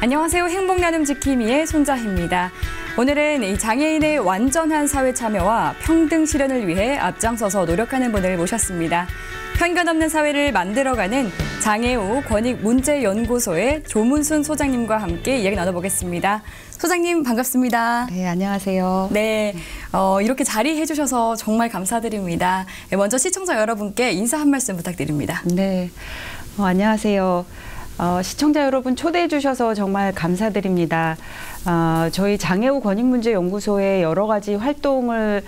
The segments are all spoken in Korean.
안녕하세요. 행복 나눔 지킴이의 손자희입니다. 오늘은 이 장애인의 완전한 사회 참여와 평등 실현을 위해 앞장서서 노력하는 분을 모셨습니다. 편견 없는 사회를 만들어가는 장애우 권익문제연구소의 조문순 소장님과 함께 이야기 나눠보겠습니다. 소장님 반갑습니다. 네, 안녕하세요. 네, 이렇게 자리해 주셔서 정말 감사드립니다. 먼저 시청자 여러분께 인사 한 말씀 부탁드립니다. 네, 안녕하세요. 시청자 여러분 초대해 주셔서 정말 감사드립니다. 저희 장애우 권익문제연구소의 여러 가지 활동을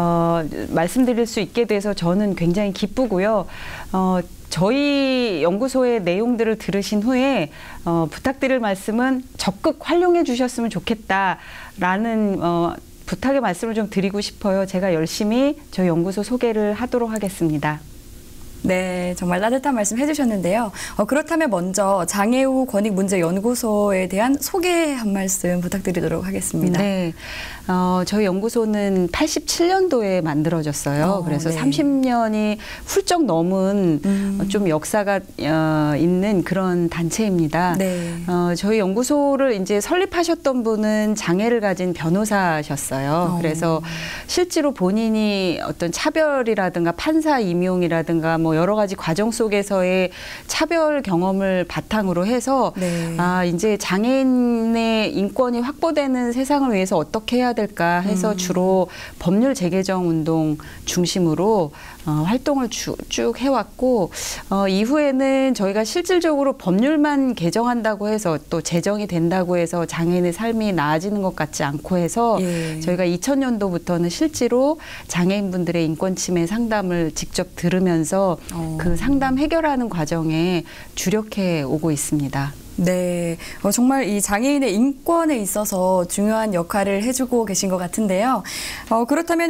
말씀드릴 수 있게 돼서 저는 굉장히 기쁘고요. 저희 연구소의 내용들을 들으신 후에 부탁드릴 말씀은 적극 활용해 주셨으면 좋겠다라는 부탁의 말씀을 좀 드리고 싶어요. 제가 열심히 저희 연구소 소개를 하도록 하겠습니다. 네, 정말 따뜻한 말씀 해주셨는데요. 그렇다면 먼저 장애우 권익문제연구소에 대한 소개 한 말씀 부탁드리도록 하겠습니다. 네, 저희 연구소는 87년도에 만들어졌어요. 그래서 네. 30년이 훌쩍 넘은 좀 역사가 있는 그런 단체입니다. 네. 저희 연구소를 이제 설립하셨던 분은 장애를 가진 변호사셨어요. 그래서 실제로 본인이 어떤 차별이라든가 판사 임용이라든가 뭐 여러 가지 과정 속에서의 차별 경험을 바탕으로 해서 네. 이제 장애인의 인권이 확보되는 세상을 위해서 어떻게 해야 될까 해서 주로 법률 재개정 운동 중심으로 활동을 쭉 해왔고 이후에는 저희가 실질적으로 법률만 개정한다고 해서 또 제정이 된다고 해서 장애인의 삶이 나아지는 것 같지 않고 해서 예. 저희가 2000년도부터는 실제로 장애인분들의 인권 침해 상담을 직접 들으면서 그 상담 해결하는 과정에 주력해 오고 있습니다. 네, 정말 이 장애인의 인권에 있어서 중요한 역할을 해주고 계신 것 같은데요. 그렇다면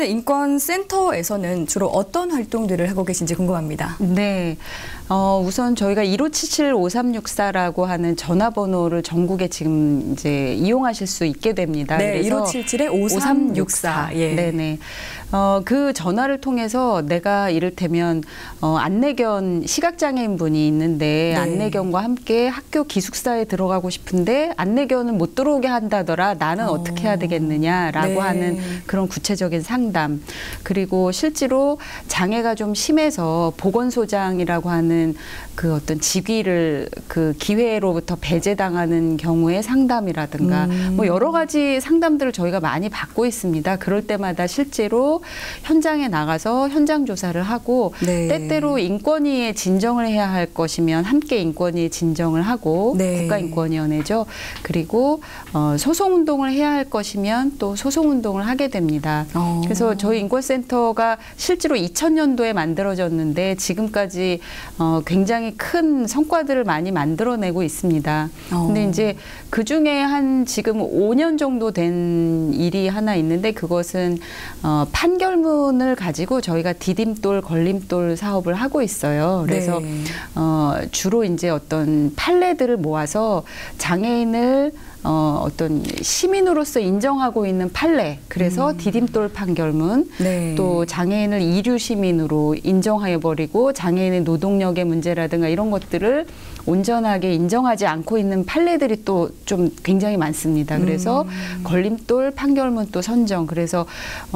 인권센터에서는 주로 어떤 활동들을 하고 계신지 궁금합니다. 네, 우선 저희가 1577-5364라고 하는 전화번호를 전국에 지금 이제 이용하실 수 있게 됩니다. 네, 1577-5364. 예. 네네. 그 전화를 통해서 내가 이를테면 안내견 시각장애인 분이 있는데 네. 안내견과 함께 학교 기숙사에 들어가고 싶은데 안내견은 못 들어오게 한다더라. 나는 어떻게 해야 되겠느냐라고 네. 하는 그런 구체적인 상담. 그리고 실제로 장애가 좀 심해서 보건소장이라고 하는 그 어떤 직위를 그 기회로부터 배제당하는 경우의 상담이라든가 뭐 여러 가지 상담들을 저희가 많이 받고 있습니다. 그럴 때마다 실제로 현장에 나가서 현장 조사를 하고 네. 때때로 인권위에 진정을 해야 할 것이면 함께 인권위에 진정을 하고 네. 국가인권위원회죠. 그리고 소송운동을 해야 할 것이면 또 소송운동을 하게 됩니다. 그래서 저희 인권센터가 실제로 2000년도에 만들어졌는데 지금까지 굉장히 큰 성과들을 많이 만들어내고 있습니다. 근데 이제 그중에 한 지금 5년 정도 된 일이 하나 있는데 그것은 판결문을 가지고 저희가 디딤돌, 걸림돌 사업을 하고 있어요. 그래서 네. 주로 이제 어떤 판례들을 모아서 장애인을 어떤 시민으로서 인정하고 있는 판례, 그래서 디딤돌 판결문, 네. 또 장애인을 이류 시민으로 인정해버리고 장애인의 노동력의 문제라든가 이런 것들을 온전하게 인정하지 않고 있는 판례들이 또 좀 굉장히 많습니다. 그래서 걸림돌 판결문 또 선정, 그래서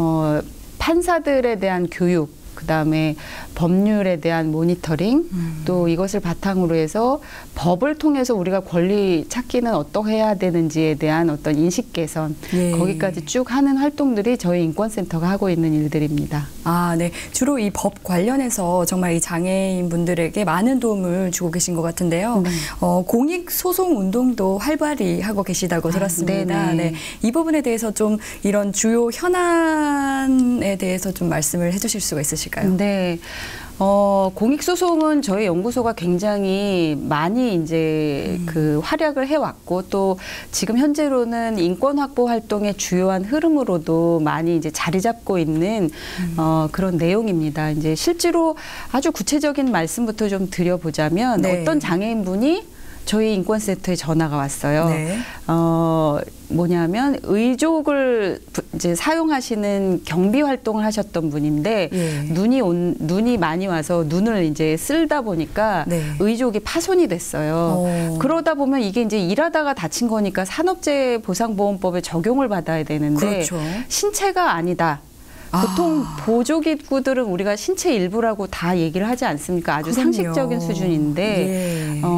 판사들에 대한 교육, 그다음에 법률에 대한 모니터링, 또 이것을 바탕으로 해서 법을 통해서 우리가 권리 찾기는 어떻게 해야 되는지에 대한 어떤 인식 개선, 예. 거기까지 쭉 하는 활동들이 저희 인권센터가 하고 있는 일들입니다. 네. 주로 이 법 관련해서 정말 이 장애인분들에게 많은 도움을 주고 계신 것 같은데요. 공익소송 운동도 활발히 하고 계시다고 들었습니다. 네. 이 부분에 대해서 좀 이런 주요 현안에 대해서 좀 말씀을 해주실 수가 있으실까요? 네. 공익소송은 저희 연구소가 굉장히 많이 이제 그 활약을 해왔고 또 지금 현재로는 인권 확보 활동의 주요한 흐름으로도 많이 이제 자리 잡고 있는 그런 내용입니다. 이제 실제로 아주 구체적인 말씀부터 좀 드려보자면 네. 어떤 장애인분이 저희 인권센터에 전화가 왔어요. 네. 뭐냐면 의족을 이제 사용하시는 경비 활동을 하셨던 분인데 예. 눈이 많이 와서 눈을 이제 쓸다 보니까 네. 의족이 파손이 됐어요. 그러다 보면 이게 이제 일하다가 다친 거니까 산업재해 보상보험법에 적용을 받아야 되는데 그렇죠. 신체가 아니다. 보통 보조기구들은 우리가 신체 일부라고 다 얘기를 하지 않습니까? 아주 그럼요. 상식적인 수준인데 예.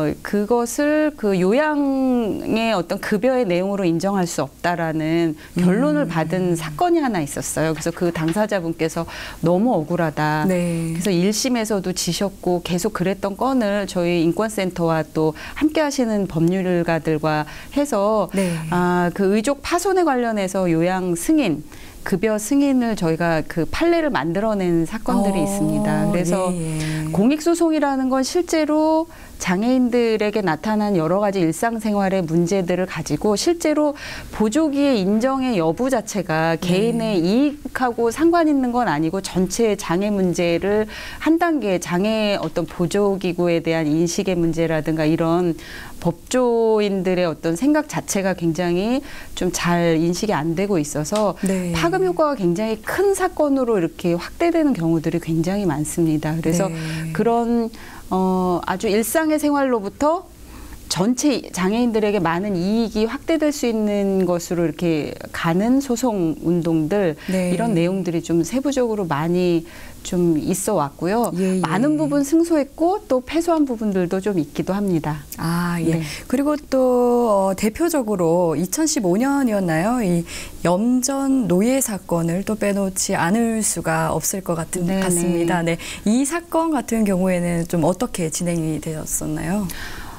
그것을 그 요양의 어떤 급여의 내용으로 인정할 수 없다라는 결론을 받은 사건이 하나 있었어요. 그래서 그 당사자분께서 너무 억울하다. 네. 그래서 1심에서도 지셨고 계속 그랬던 건을 저희 인권센터와 또 함께 하시는 법률가들과 해서 네. 그 의족 파손에 관련해서 요양 승인 급여 승인을 저희가 그 판례를 만들어낸 사건들이 있습니다. 그래서 예. 공익소송이라는 건 실제로 장애인들에게 나타난 여러 가지 일상생활의 문제들을 가지고 실제로 보조기의 인정의 여부 자체가 개인의 이익하고 상관 있는 건 아니고 전체 장애 문제를 한 단계 장애 어떤 보조기구에 대한 인식의 문제라든가 이런 법조인들의 어떤 생각 자체가 굉장히 좀 잘 인식이 안 되고 있어서 네. 파급 효과가 굉장히 큰 사건으로 이렇게 확대되는 경우들이 굉장히 많습니다. 그래서 네. 그런 아주 일상의 생활로부터 전체 장애인들에게 많은 이익이 확대될 수 있는 것으로 이렇게 가는 소송 운동들 네. 이런 내용들이 좀 세부적으로 많이 좀 있어 왔고요. 예. 많은 부분 승소했고 또 패소한 부분들도 좀 있기도 합니다. 예. 네. 그리고 또 대표적으로 2015년이었나요? 이 염전 노예 사건을 또 빼놓지 않을 수가 없을 것 같습니다. 네. 이 사건 같은 경우에는 좀 어떻게 진행이 되었었나요?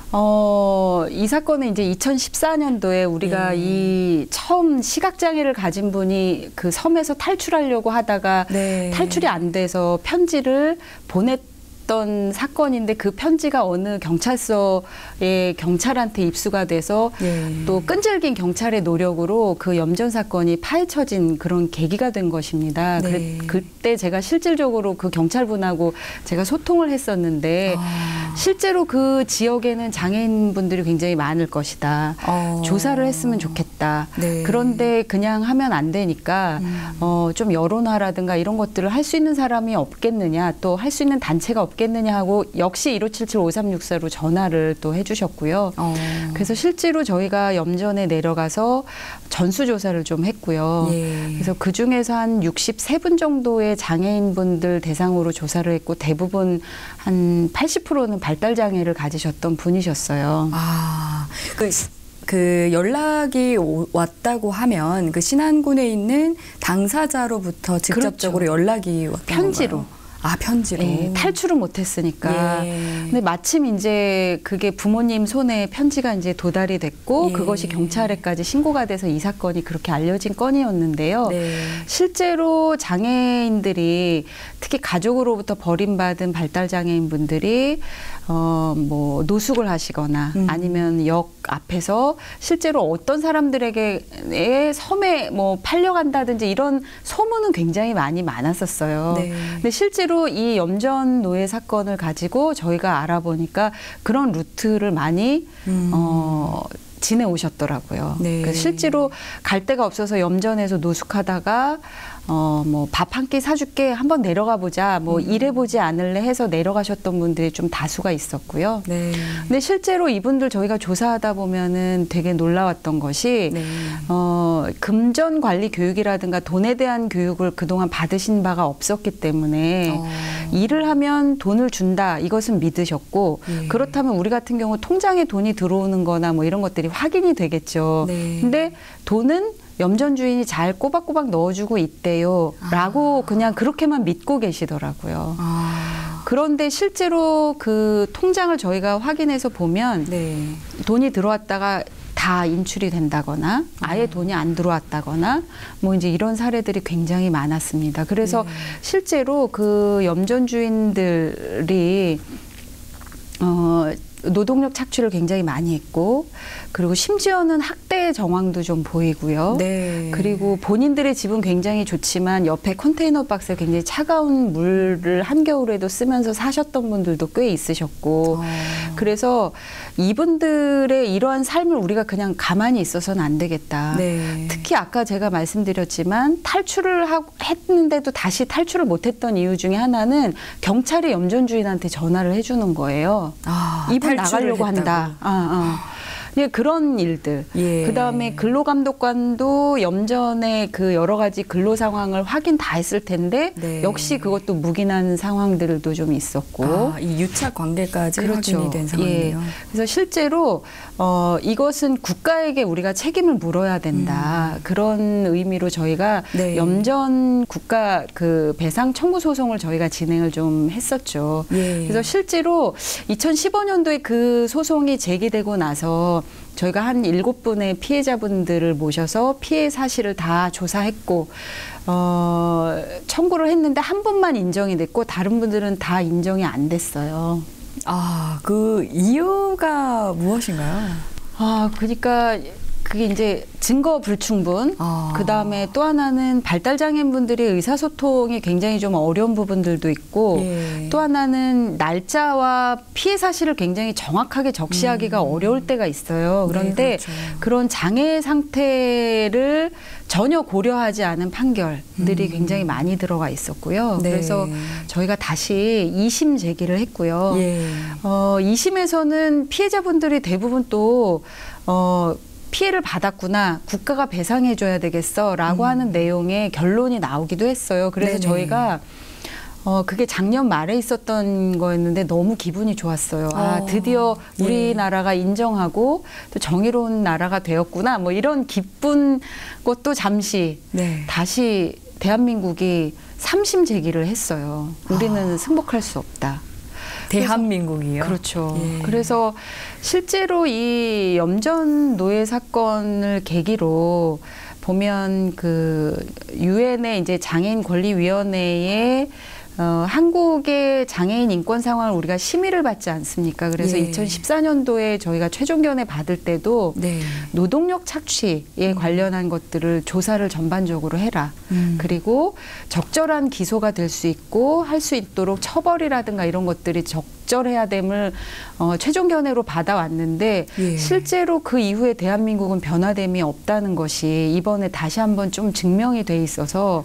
이 사건은 이제 2014년도에 우리가 이 처음 시각장애를 가진 분이 그 섬에서 탈출하려고 하다가 탈출이 안 돼서 편지를 보냈던 사건인데 그 편지가 어느 경찰서에 경찰한테 입수가 돼서 또 끈질긴 경찰의 노력으로 그 염전 사건이 파헤쳐진 그런 계기가 된 것입니다. 그때 제가 실질적으로 그 경찰분하고 제가 소통을 했었는데 실제로 그 지역에는 장애인분들이 굉장히 많을 것이다. 조사를 했으면 좋겠다. 그런데 그냥 하면 안 되니까 좀 여론화라든가 이런 것들을 할 수 있는 사람이 없겠느냐, 또 할 수 있는 단체가 없겠느냐 하고 역시 1577-5364로 전화를 또 해주셨고요. 그래서 실제로 저희가 염전에 내려가서 전수조사를 좀 했고요. 그래서 그중에서 한 63분 정도의 장애인분들 대상으로 조사를 했고 대부분 한 80%는 발달장애를 가지셨던 분이셨어요. 그 연락이 왔다고 하면 그 신안군에 있는 당사자로부터 직접적으로 연락이 왔던 편지로. 건가요? 편지로. 탈출을 못했으니까. 근데 마침 이제 그게 부모님 손에 편지가 이제 도달이 됐고 그것이 경찰에까지 신고가 돼서 이 사건이 그렇게 알려진 건이었는데요. 실제로 장애인들이 특히 가족으로부터 버림받은 발달장애인분들이 뭐 노숙을 하시거나 아니면 역 앞에서 실제로 어떤 사람들에게 섬에 뭐 팔려간다든지 이런 소문은 굉장히 많았었어요. 근데 실제로 이 염전 노예 사건을 가지고 저희가 알아보니까 그런 루트를 많이 지내오셨더라고요. 그래서 실제로 갈 데가 없어서 염전에서 노숙하다가 뭐 밥 한 끼 사줄게 한번 내려가 보자 뭐 일해보지 않을래 해서 내려가셨던 분들이 좀 다수가 있었고요. 근데 실제로 이분들 저희가 조사하다 보면은 되게 놀라웠던 것이 금전 관리 교육이라든가 돈에 대한 교육을 그동안 받으신 바가 없었기 때문에 일을 하면 돈을 준다 이것은 믿으셨고 그렇다면 우리 같은 경우 통장에 돈이 들어오는 거나 뭐 이런 것들이 확인이 되겠죠. 근데 돈은 염전 주인이 잘 꼬박꼬박 넣어주고 있대요. 라고 그냥 그렇게만 믿고 계시더라고요. 그런데 실제로 그 통장을 저희가 확인해서 보면 돈이 들어왔다가 다 인출이 된다거나 아예 돈이 안 들어왔다거나 뭐 이제 이런 사례들이 굉장히 많았습니다. 그래서 실제로 그 염전 주인들이 노동력 착취를 굉장히 많이 했고 그리고 심지어는 학대 실외 정황도 좀 보이고요. 네. 그리고 본인들의 집은 굉장히 좋지만 옆에 컨테이너 박스에 굉장히 차가운 물을 한겨울에도 쓰면서 사셨던 분들도 꽤 있으셨고 그래서 이분들의 이러한 삶을 우리가 그냥 가만히 있어서는 안 되겠다. 네. 특히 아까 제가 말씀드렸지만 탈출을 했는데도 다시 탈출을 못했던 이유 중에 하나는 경찰이 염전주인한테 전화를 해주는 거예요. 이분 나가려고 한다. 그런 일들. 예. 그다음에 근로감독관도 염전의 그 여러 가지 근로 상황을 확인 다 했을 텐데 네. 역시 그것도 묵인한 상황들도 좀 있었고. 이 유착 관계까지 그렇죠. 확인이 된 상황이네요. 예. 그래서 실제로 이것은 국가에게 우리가 책임을 물어야 된다. 그런 의미로 저희가 네. 염전 국가 그 배상 청구 소송을 저희가 진행을 좀 했었죠. 예. 그래서 실제로 2015년도에 그 소송이 제기되고 나서 저희가 한 7분의 피해자분들을 모셔서 피해 사실을 다 조사했고 청구를 했는데 한 분만 인정이 됐고 다른 분들은 다 인정이 안 됐어요. 그 이유가 무엇인가요? 그러니까 그게 이제 증거 불충분, 그다음에 또 하나는 발달장애인분들이 의사소통이 굉장히 좀 어려운 부분들도 있고 예. 또 하나는 날짜와 피해 사실을 굉장히 정확하게 적시하기가 어려울 때가 있어요. 그런데 네, 그렇죠. 그런 장애 상태를 전혀 고려하지 않은 판결들이 굉장히 많이 들어가 있었고요. 네. 그래서 저희가 다시 2심 제기를 했고요. 예. 2심에서는 피해자분들이 대부분 또 피해를 받았구나. 국가가 배상해줘야 되겠어라고 하는 내용의 결론이 나오기도 했어요. 그래서 네네. 저희가 그게 작년 말에 있었던 거였는데 너무 기분이 좋았어요. 드디어 우리나라가 인정하고 또 정의로운 나라가 되었구나. 뭐 이런 기쁜 것도 잠시 다시 대한민국이 3심 제기를 했어요. 우리는 승복할 수 없다. 대한민국이요? 그렇죠. 예. 그래서 실제로 이 염전 노예 사건을 계기로 보면 그 유엔의 이제 장애인 권리위원회에 한국의 장애인 인권 상황을 우리가 심의를 받지 않습니까? 그래서 예. 2014년도에 저희가 최종견해 받을 때도 네. 노동력 착취에 관련한 것들을 조사를 전반적으로 해라. 그리고 적절한 기소가 될 수 있고 할 수 있도록 처벌이라든가 이런 것들이 적절해야 됨을 최종견해로 받아왔는데 예. 실제로 그 이후에 대한민국은 변화됨이 없다는 것이 이번에 다시 한번 좀 증명이 돼 있어서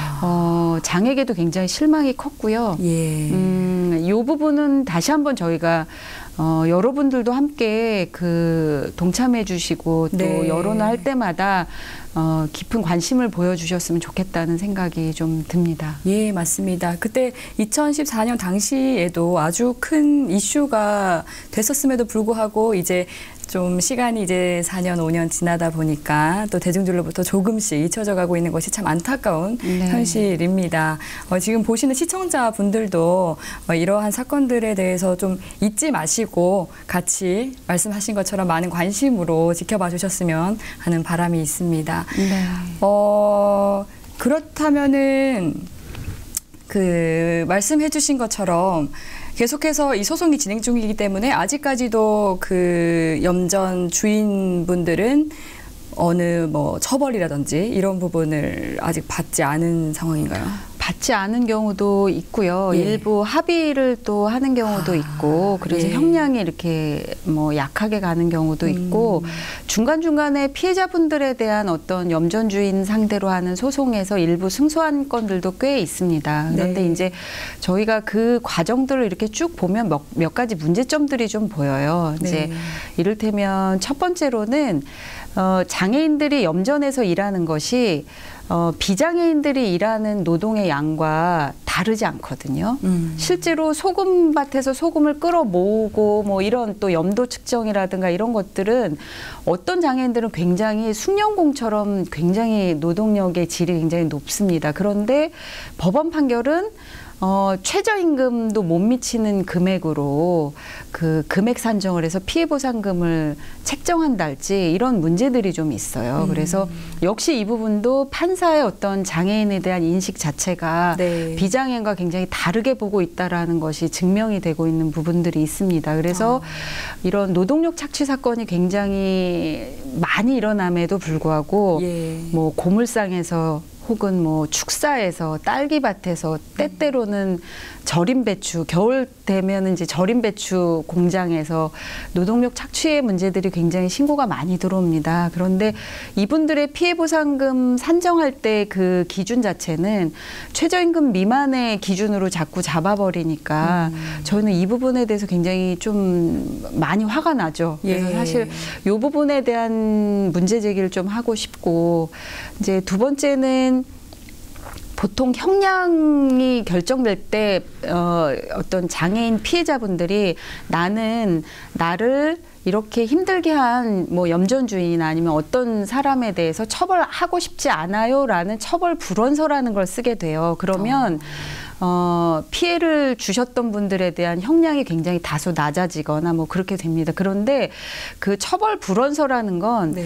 장에게도 굉장히 실망이 컸고요. 예. 이 부분은 다시 한번 저희가 여러분들도 함께 그 동참해 주시고 또 네. 여론을 할 때마다 깊은 관심을 보여주셨으면 좋겠다는 생각이 좀 듭니다. 예, 맞습니다. 그때 2014년 당시에도 아주 큰 이슈가 됐었음에도 불구하고 이제 좀 시간이 이제 4년, 5년 지나다 보니까 또 대중들로부터 조금씩 잊혀져 가고 있는 것이 참 안타까운 현실입니다. 지금 보시는 시청자분들도 이러한 사건들에 대해서 좀 잊지 마시고 같이 말씀하신 것처럼 많은 관심으로 지켜봐 주셨으면 하는 바람이 있습니다. 네. 그렇다면은 그 말씀해 주신 것처럼 계속해서 이 소송이 진행 중이기 때문에 아직까지도 그 염전 주인분들은 어느 뭐 처벌이라든지 이런 부분을 아직 받지 않은 상황인가요? 받지 않은 경우도 있고요. 예. 일부 합의를 또 하는 경우도 있고 그래서 예. 형량이 이렇게 뭐 약하게 가는 경우도 있고 중간중간에 피해자분들에 대한 어떤 염전주인 상대로 하는 소송에서 일부 승소한 건들도 꽤 있습니다. 그런데 네. 이제 저희가 그 과정들을 이렇게 쭉 보면 몇 가지 문제점들이 좀 보여요. 이제 이를테면 첫 번째로는 장애인들이 염전에서 일하는 것이 비장애인들이 일하는 노동의 양과 다르지 않거든요. 실제로 소금밭에서 소금을 끌어 모으고 뭐 이런 또 염도 측정이라든가 이런 것들은 어떤 장애인들은 굉장히 숙련공처럼 굉장히 노동력의 질이 굉장히 높습니다. 그런데 법원 판결은 최저임금도 못 미치는 금액으로 그 금액 산정을 해서 피해보상금을 책정한달지 이런 문제들이 좀 있어요. 그래서 역시 이 부분도 판사의 어떤 장애인에 대한 인식 자체가 네. 비장애인과 굉장히 다르게 보고 있다라는 것이 증명이 되고 있는 부분들이 있습니다. 그래서 이런 노동력 착취 사건이 굉장히 많이 일어남에도 불구하고 예. 뭐 고물상에서 혹은 뭐 축사에서 딸기밭에서 때때로는 절임 배추 겨울 되면 이제 절임 배추 공장에서 노동력 착취의 문제들이 굉장히 신고가 많이 들어옵니다. 그런데 이분들의 피해보상금 산정할 때 그 기준 자체는 최저임금 미만의 기준으로 자꾸 잡아버리니까 저희는 이 부분에 대해서 굉장히 좀 많이 화가 나죠. 그래서 예. 사실 이 부분에 대한 문제 제기를 좀 하고 싶고 이제 두 번째는 보통 형량이 결정될 때 어떤 장애인 피해자분들이 나는 나를 이렇게 힘들게 한 뭐 염전주의나 아니면 어떤 사람에 대해서 처벌하고 싶지 않아요라는 처벌 불원서라는 걸 쓰게 돼요. 그러면 피해를 주셨던 분들에 대한 형량이 굉장히 다소 낮아지거나 뭐 그렇게 됩니다. 그런데 그 처벌 불원서라는 건 네.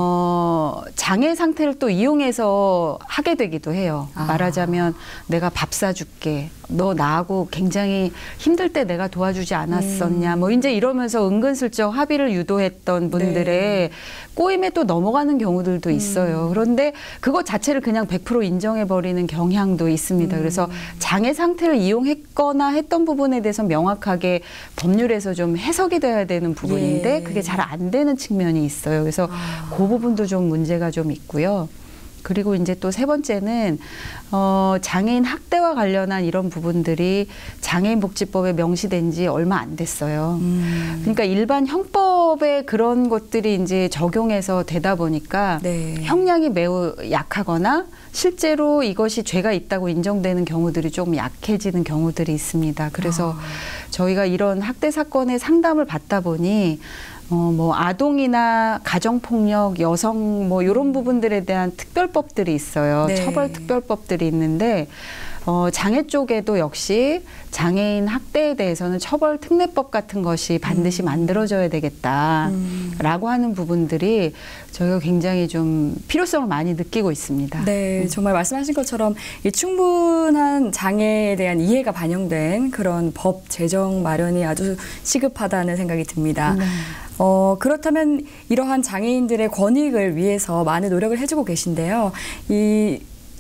장애 상태를 또 이용해서 하게 되기도 해요. 말하자면 내가 밥 사줄게. 너 나하고 굉장히 힘들 때 내가 도와주지 않았었냐. 뭐 이제 이러면서 은근슬쩍 합의를 유도했던 분들의 네. 꼬임에 또 넘어가는 경우들도 있어요. 그런데 그것 자체를 그냥 100% 인정해버리는 경향도 있습니다. 그래서 장애 상태를 이용했거나 했던 부분에 대해서 명확하게 법률에서 좀 해석이 돼야 되는 부분인데 예. 그게 잘 안 되는 측면이 있어요. 그래서 그 부분도 좀 문제가 좀 있고요. 그리고 이제 또 세 번째는 장애인 학대와 관련한 이런 부분들이 장애인복지법에 명시된 지 얼마 안 됐어요. 그러니까 일반 형법에 그런 것들이 이제 적용해서 되다 보니까 네. 형량이 매우 약하거나 실제로 이것이 죄가 있다고 인정되는 경우들이 좀 약해지는 경우들이 있습니다. 그래서 저희가 이런 학대 사건의 상담을 받다 보니 뭐 아동이나 가정폭력, 여성 뭐 이런 부분들에 대한 특별법들이 있어요. 네. 처벌 특별법들이 있는데 장애 쪽에도 역시 장애인 학대에 대해서는 처벌 특례법 같은 것이 반드시 만들어져야 되겠다라고 하는 부분들이 저희가 굉장히 좀 필요성을 많이 느끼고 있습니다. 네, 정말 말씀하신 것처럼 이 충분한 장애에 대한 이해가 반영된 그런 법 제정 마련이 아주 시급하다는 생각이 듭니다. 그렇다면 이러한 장애인들의 권익을 위해서 많은 노력을 해주고 계신데요. 이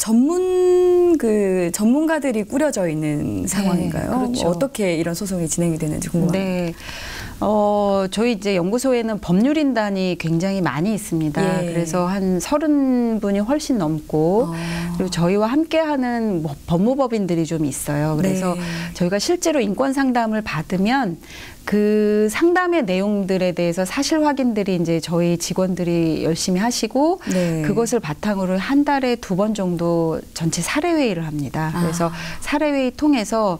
전문가들이 꾸려져 있는 상황인가요? 네, 그렇죠. 어떻게 이런 소송이 진행이 되는지 궁금합니다. 네. 저희 이제 연구소에는 법률인단이 굉장히 많이 있습니다. 예. 그래서 한 30분이 훨씬 넘고 그리고 저희와 함께하는 법무법인들이 좀 있어요. 그래서 네. 저희가 실제로 인권 상담을 받으면 그 상담의 내용들에 대해서 사실 확인들이 이제 저희 직원들이 열심히 하시고 네. 그것을 바탕으로 한 달에 2번 정도 전체 사례회의를 합니다. 그래서 사례회의 통해서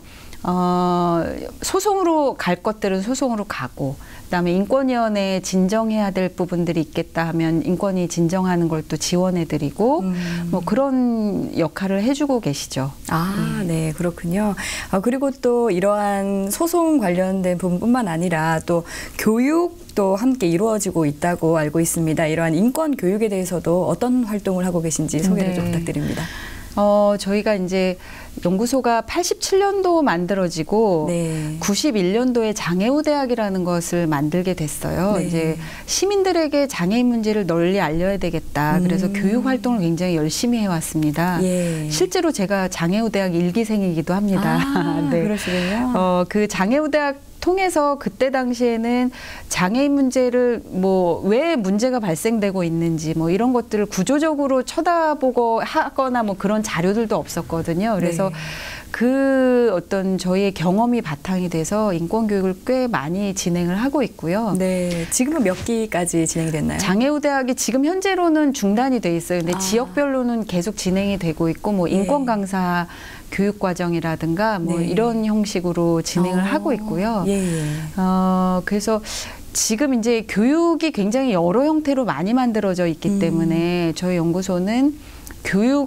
소송으로 갈 것들은 소송으로 가고 그다음에 인권위원회에 진정해야 될 부분들이 있겠다 하면 인권위 진정하는 걸 또 지원해드리고 뭐 그런 역할을 해주고 계시죠. 네, 그렇군요. 그리고 또 이러한 소송 관련된 부분뿐만 아니라 또 교육도 함께 이루어지고 있다고 알고 있습니다. 이러한 인권 교육에 대해서도 어떤 활동을 하고 계신지 소개를 네. 좀 부탁드립니다. 저희가 이제 연구소가 87년도 만들어지고 네. 91년도에 장애우대학이라는 것을 만들게 됐어요. 네. 이제 시민들에게 장애인 문제를 널리 알려야 되겠다. 그래서 교육 활동을 굉장히 열심히 해왔습니다. 예. 실제로 제가 장애우대학 1기생이기도 합니다. 네. 그러시군요. 그 장애우대학 통해서 그때 당시에는 장애인 문제를 뭐 왜 문제가 발생되고 있는지 뭐 이런 것들을 구조적으로 쳐다보고 하거나 뭐 그런 자료들도 없었거든요. 그래서 네. 그 어떤 저희의 경험이 바탕이 돼서 인권 교육을 꽤 많이 진행을 하고 있고요. 네, 지금은 몇 기까지 진행이 됐나요? 장애우대학이 지금 현재로는 중단이 돼 있어요. 근데 지역별로는 계속 진행이 되고 있고 뭐 인권 강사 교육과정이라든가 뭐 네. 이런 형식으로 진행을 하고 있고요. 예. 그래서 지금 이제 교육이 굉장히 여러 형태로 많이 만들어져 있기 때문에 저희 연구소는 교육을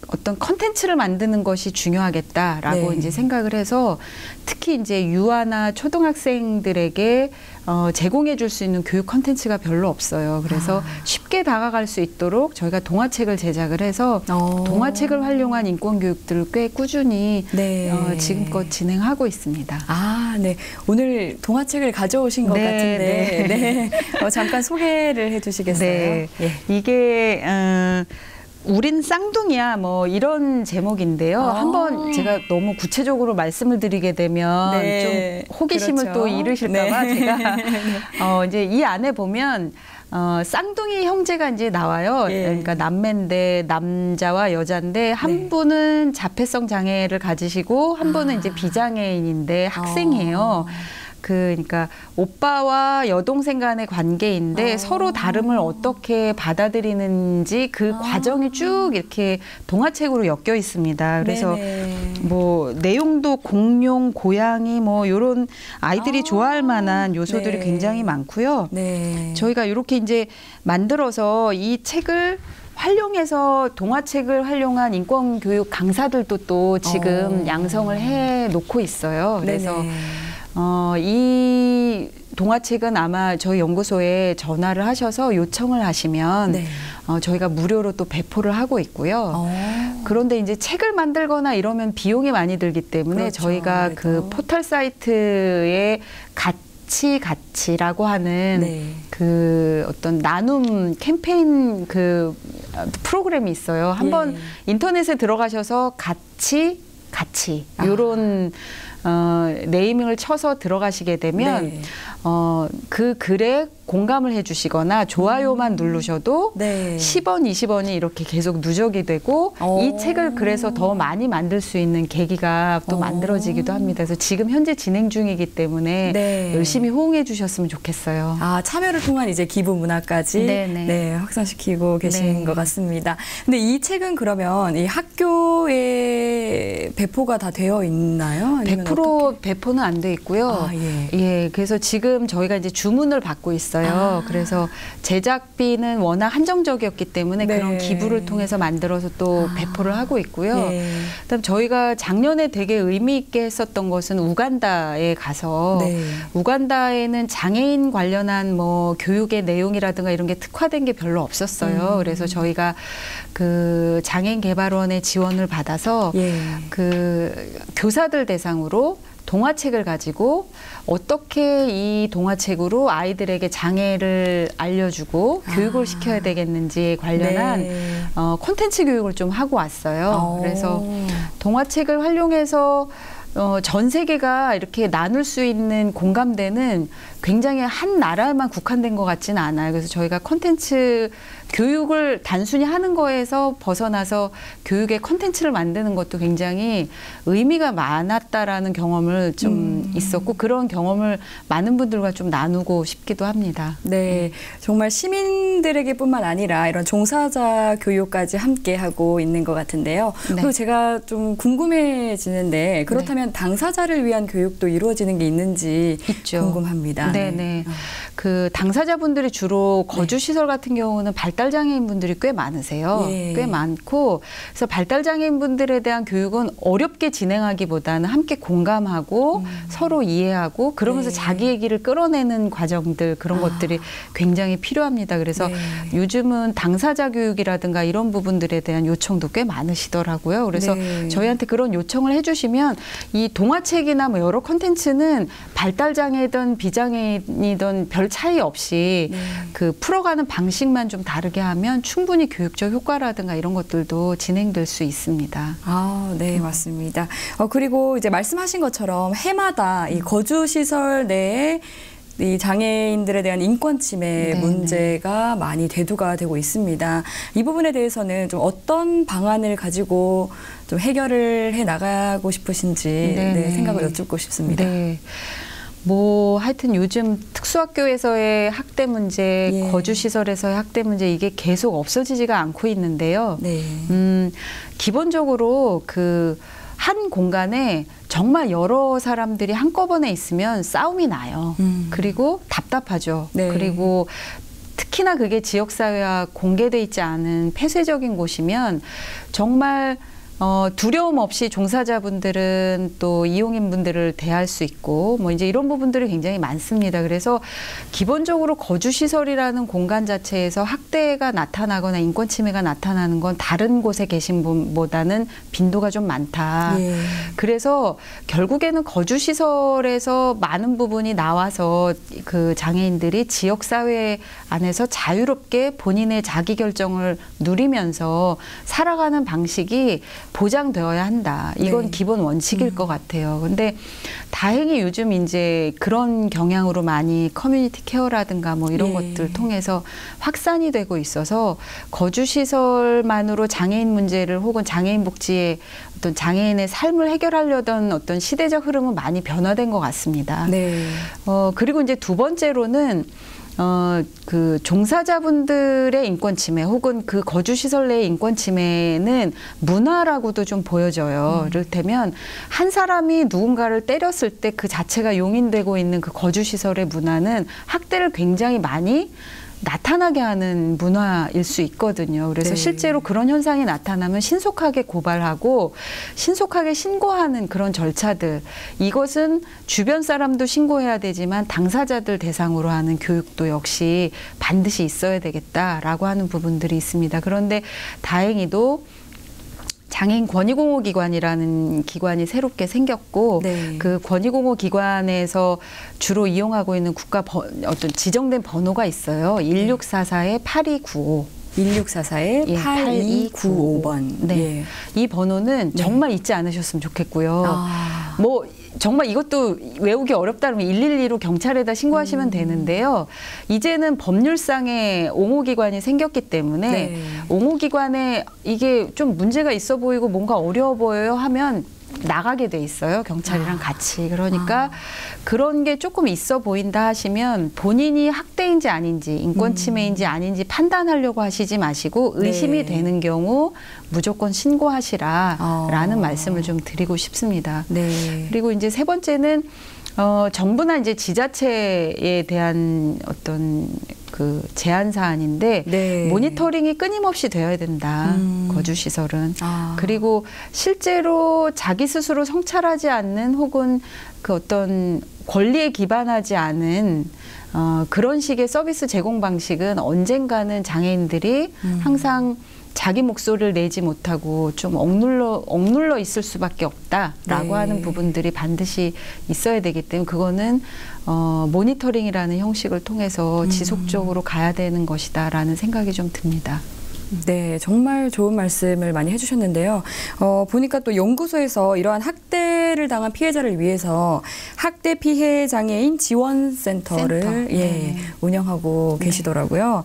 어떤 컨텐츠를 만드는 것이 중요하겠다라고 네. 이제 생각을 해서 특히 이제 유아나 초등학생들에게 제공해 줄 수 있는 교육 컨텐츠가 별로 없어요. 그래서 쉽게 다가갈 수 있도록 저희가 동화책을 제작을 해서 동화책을 활용한 인권 교육들을 꽤 꾸준히 네. 지금껏 진행하고 있습니다. 아, 네. 오늘 동화책을 가져오신 것 네, 같은데 네. 잠깐 소개를 해주시겠어요? 네. 예. 이게 우린 쌍둥이야 뭐 이런 제목인데요. 한번 제가 너무 구체적으로 말씀을 드리게 되면 네. 좀 호기심을 그렇죠. 또 잃으실까봐 네. 제가 이제 이 안에 보면 쌍둥이 형제가 이제 나와요. 예. 그러니까 남매인데 남자와 여자인데 한 네. 분은 자폐성 장애를 가지시고 한 분은 이제 비장애인인데 학생이에요. 그러니까 오빠와 여동생 간의 관계인데 서로 다름을 어떻게 받아들이는지 그 과정이 쭉 이렇게 동화책으로 엮여 있습니다. 그래서 네네. 뭐 내용도 공룡, 고양이 뭐 이런 아이들이 좋아할 만한 요소들이 네. 굉장히 많고요. 네. 저희가 이렇게 이제 만들어서 이 책을 활용해서 동화책을 활용한 인권 교육 강사들도 또 지금 양성을 해 놓고 있어요. 그래서 네네. 이 동화책은 아마 저희 연구소에 전화를 하셔서 요청을 하시면 네. 저희가 무료로 또 배포를 하고 있고요. 그런데 이제 책을 만들거나 이러면 비용이 많이 들기 때문에 그렇죠, 저희가 그 그래도. 포털 사이트에 가치라고 하는 네. 그 어떤 나눔 캠페인 그 프로그램이 있어요. 한번 예. 인터넷에 들어가셔서 같이 요런 네이밍을 쳐서 들어가시게 되면 네. 그 글에 공감을 해주시거나 좋아요만 누르셔도 네. 10원, 20원이 이렇게 계속 누적이 되고 이 책을 그래서 더 많이 만들 수 있는 계기가 또 만들어지기도 합니다. 그래서 지금 현재 진행 중이기 때문에 네. 열심히 호응해 주셨으면 좋겠어요. 아, 참여를 통한 이제 기부 문화까지 네네. 네, 확산시키고 계신 네. 것 같습니다. 근데 이 책은 그러면 이 학교에 배포가 다 되어 있나요? 아니면 100% 어떻게? 배포는 안 돼 있고요. 아, 예. 예, 그래서 지금 저희가 이제 주문을 받고 있어요. 그래서 제작비는 워낙 한정적이었기 때문에 네. 그런 기부를 통해서 만들어서 또 배포를 하고 있고요. 예. 그다음 저희가 작년에 되게 의미 있게 했었던 것은 우간다에 가서 네. 우간다에는 장애인 관련한 뭐 교육의 내용이라든가 이런 게 특화된 게 별로 없었어요. 그래서 저희가 그 장애인 개발원의 지원을 받아서 예. 그 교사들 대상으로 동화책을 가지고 어떻게 이 동화책으로 아이들에게 장애를 알려주고 교육을 시켜야 되겠는지에 관련한 네. 콘텐츠 교육을 좀 하고 왔어요. 그래서 동화책을 활용해서 전 세계가 이렇게 나눌 수 있는 공감대는 굉장히 한 나라에만 국한된 것 같지는 않아요. 그래서 저희가 콘텐츠 교육을 단순히 하는 거에서 벗어나서 교육의 콘텐츠를 만드는 것도 굉장히 의미가 많았다라는 경험을 좀 있었고 그런 경험을 많은 분들과 좀 나누고 싶기도 합니다. 네, 정말 시민들에게뿐만 아니라 이런 종사자 교육까지 함께 하고 있는 것 같은데요. 네. 그리고 제가 좀 궁금해지는데 그렇다면 당사자를 위한 교육도 이루어지는 게 있는지 있죠. 궁금합니다. 네네. 그 당사자분들이 주로 거주시설 같은 경우는 발달장애인분들이 꽤 많으세요. 예. 꽤 많고 그래서 발달장애인분들에 대한 교육은 어렵게 진행하기보다는 함께 공감하고 서로 이해하고 그러면서 네. 자기 얘기를 끌어내는 과정들 그런 것들이 굉장히 필요합니다. 그래서 네. 요즘은 당사자 교육이라든가 이런 부분들에 대한 요청도 꽤 많으시더라고요. 그래서 네. 저희한테 그런 요청을 해주시면 이 동화책이나 뭐 여러 콘텐츠는 발달장애든 비장애인이든 별 차이 없이 네. 그 풀어가는 방식만 좀 다르게 하면 충분히 교육적 효과라든가 이런 것들도 진행될 수 있습니다. 아, 네, 맞습니다. 그리고 이제 말씀하신 것처럼 해마다 이 거주시설 내에 이 장애인들에 대한 인권 침해 네네. 문제가 많이 대두가 되고 있습니다. 이 부분에 대해서는 좀 어떤 방안을 가지고 좀 해결을 해 나가고 싶으신지 네, 생각을 여쭙고 싶습니다. 네. 뭐 하여튼 요즘 특수학교에서의 학대 문제, 예. 거주시설에서의 학대 문제 이게 계속 없어지지가 않고 있는데요. 네. 기본적으로 그 한 공간에 정말 여러 사람들이 한꺼번에 있으면 싸움이 나요. 그리고 답답하죠. 네. 그리고 특히나 그게 지역사회와 공개돼 있지 않은 폐쇄적인 곳이면 정말 두려움 없이 종사자분들은 또 이용인분들을 대할 수 있고 뭐 이제 이런 부분들이 굉장히 많습니다. 그래서 기본적으로 거주시설이라는 공간 자체에서 학대가 나타나거나 인권 침해가 나타나는 건 다른 곳에 계신 분보다는 빈도가 좀 많다. 예. 그래서 결국에는 거주시설에서 많은 부분이 나와서 그 장애인들이 지역사회 안에서 자유롭게 본인의 자기결정을 누리면서 살아가는 방식이 보장되어야 한다. 이건 네. 기본 원칙일 것 같아요. 근데 다행히 요즘 이제 그런 경향으로 많이 커뮤니티 케어라든가 뭐 이런 예. 것들 통해서 확산이 되고 있어서 거주시설만으로 장애인 문제를 혹은 장애인 복지의 어떤 장애인의 삶을 해결하려던 어떤 시대적 흐름은 많이 변화된 것 같습니다. 네. 그리고 이제 두 번째로는 그 종사자분들의 인권 침해 혹은 그 거주시설 내의 인권 침해는 문화라고도 좀 보여져요. 이를테면 한 사람이 누군가를 때렸을 때 그 자체가 용인되고 있는 그 거주시설의 문화는 학대를 굉장히 많이 나타나게 하는 문화일 수 있거든요. 그래서 네. 실제로 그런 현상이 나타나면 신속하게 고발하고 신속하게 신고하는 그런 절차들, 이것은 주변 사람도 신고해야 되지만 당사자들 대상으로 하는 교육도 역시 반드시 있어야 되겠다라고 하는 부분들이 있습니다. 그런데 다행히도 장애인 권익공호기관이라는 기관이 새롭게 생겼고 네. 그 권익공호기관에서 주로 이용하고 있는 국가 어떤 지정된 번호가 있어요. 1644-8295. 1644에 예, 8295번. 네. 예. 이 번호는 정말 잊지 않으셨으면 좋겠고요. 뭐 정말 이것도 외우기 어렵다 그러면 112로 경찰에다 신고하시면 되는데요. 이제는 법률상의 옹호기관이 생겼기 때문에 네. 옹호기관에 이게 좀 문제가 있어 보이고 뭔가 어려워 보여요 하면 나가게 돼 있어요. 경찰이랑 같이. 그러니까 그런 게 조금 있어 보인다 하시면 본인이 학대인지 아닌지 인권 침해인지 아닌지 판단하려고 하시지 마시고 의심이 네. 되는 경우 무조건 신고하시라라는 말씀을 좀 드리고 싶습니다. 네. 그리고 이제 세 번째는 정부나 이제 지자체에 대한 어떤 그 제한 사안인데 네. 모니터링이 끊임없이 되어야 된다. 거주시설은. 아. 그리고 실제로 자기 스스로 성찰하지 않는 혹은 그 어떤 권리에 기반하지 않은 그런 식의 서비스 제공 방식은 언젠가는 장애인들이 항상 자기 목소리를 내지 못하고 좀 억눌러 있을 수밖에 없다라고 네. 하는 부분들이 반드시 있어야 되기 때문에 그거는 모니터링이라는 형식을 통해서 지속적으로 가야 되는 것이다라는 생각이 좀 듭니다. 네, 정말 좋은 말씀을 많이 해주셨는데요. 보니까 또 연구소에서 이러한 학대를 당한 피해자를 위해서 학대 피해 장애인 지원센터를 센터. 예, 네. 운영하고 계시더라고요.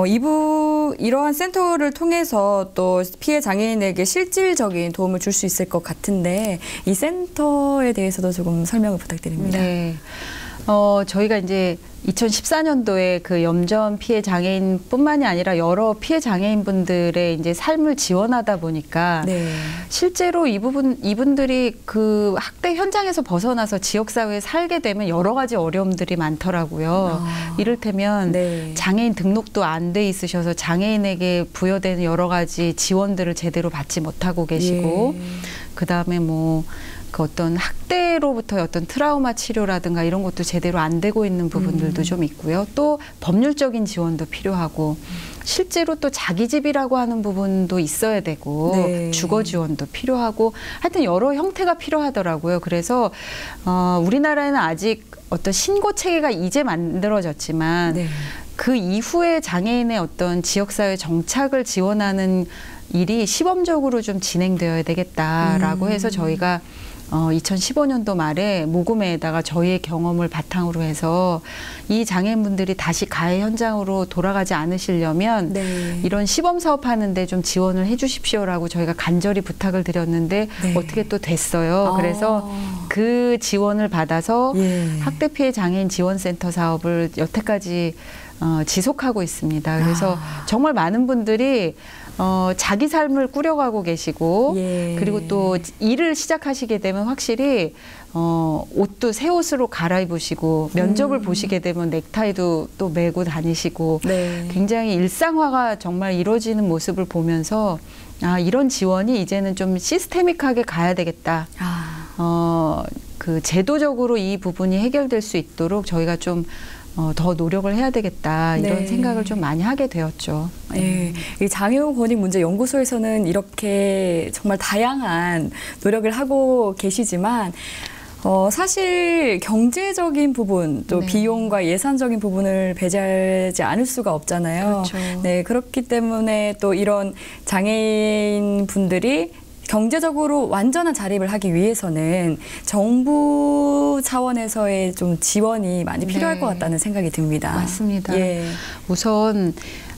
이러한 센터를 통해서 또 피해 장애인에게 실질적인 도움을 줄 수 있을 것 같은데 이 센터에 대해서도 조금 설명을 부탁드립니다. 네. 저희가 이제 2014년도에 그 염전 피해 장애인뿐만이 아니라 여러 피해 장애인분들의 이제 삶을 지원하다 보니까 네. 실제로 이분들이 그 학대 현장에서 벗어나서 지역사회에 살게 되면 여러 가지 어려움들이 많더라고요. 이를테면 네. 장애인 등록도 안 돼 있으셔서 장애인에게 부여되는 여러 가지 지원들을 제대로 받지 못하고 계시고 예. 그다음에 뭐 그 어떤 학대로부터의 어떤 트라우마 치료라든가 이런 것도 제대로 안 되고 있는 부분들도 좀 있고요. 또 법률적인 지원도 필요하고 실제로 또 자기 집이라고 하는 부분도 있어야 되고 네. 주거 지원도 필요하고 하여튼 여러 형태가 필요하더라고요. 그래서 우리나라에는 아직 어떤 신고 체계가 이제 만들어졌지만 네. 그 이후에 장애인의 어떤 지역사회 정착을 지원하는 일이 시범적으로 좀 진행되어야 되겠다라고 해서 저희가 2015년도 말에 모금회에다가 저희의 경험을 바탕으로 해서 이 장애인분들이 다시 가해 현장으로 돌아가지 않으시려면 네. 이런 시범 사업하는데 좀 지원을 해 주십시오라고 저희가 간절히 부탁을 드렸는데 네. 어떻게 또 됐어요. 그래서 그 지원을 받아서 예. 학대 피해 장애인 지원센터 사업을 여태까지 지속하고 있습니다. 그래서 정말 많은 분들이 자기 삶을 꾸려가고 계시고 예. 그리고 또 일을 시작하시게 되면 확실히 옷도 새 옷으로 갈아입으시고 면접을 보시게 되면 넥타이도 또 메고 다니시고 네. 굉장히 일상화가 정말 이루어지는 모습을 보면서 이런 지원이 이제는 좀 시스테믹하게 가야 되겠다. 그 제도적으로 이 부분이 해결될 수 있도록 저희가 좀 더 노력을 해야 되겠다 이런 네. 생각을 좀 많이 하게 되었죠. 네. 이 장애우 권익문제연구소에서는 이렇게 정말 다양한 노력을 하고 계시지만 사실 경제적인 부분, 또 네. 비용과 예산적인 부분을 배제하지 않을 수가 없잖아요. 그렇죠. 네, 그렇기 때문에 또 이런 장애인 분들이 경제적으로 완전한 자립을 하기 위해서는 정부 차원에서의 좀 지원이 많이 필요할 네. 것 같다는 생각이 듭니다. 맞습니다. 예. 우선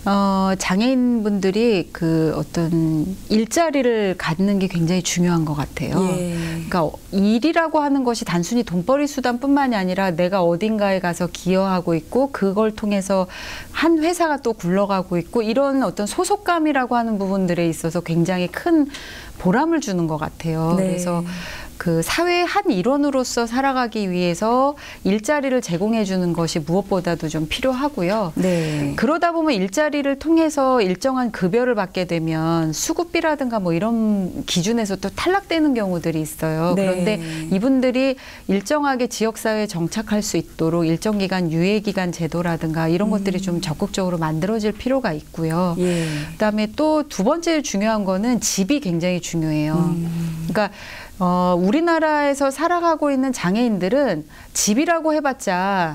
장애인분들이 그 어떤 일자리를 갖는 게 굉장히 중요한 것 같아요. 예. 그러니까 일이라고 하는 것이 단순히 돈벌이 수단뿐만이 아니라 내가 어딘가에 가서 기여하고 있고 그걸 통해서 한 회사가 또 굴러가고 있고 이런 어떤 소속감이라고 하는 부분들에 있어서 굉장히 큰 보람을 주는 것 같아요. 네. 그래서 그 사회의 한 일원으로서 살아가기 위해서 일자리를 제공해 주는 것이 무엇보다도 좀 필요하고요. 네. 그러다 보면 일자리를 통해서 일정한 급여를 받게 되면 수급비라든가 뭐 이런 기준에서 또 탈락되는 경우들이 있어요. 네. 그런데 이분들이 일정하게 지역사회에 정착할 수 있도록 일정 기간 유예기간 제도라든가 이런 것들이 좀 적극적으로 만들어질 필요가 있고요. 예. 그다음에 또 두 번째 중요한 거는 집이 굉장히 중요해요. 그러니까 우리나라에서 살아가고 있는 장애인들은 집이라고 해봤자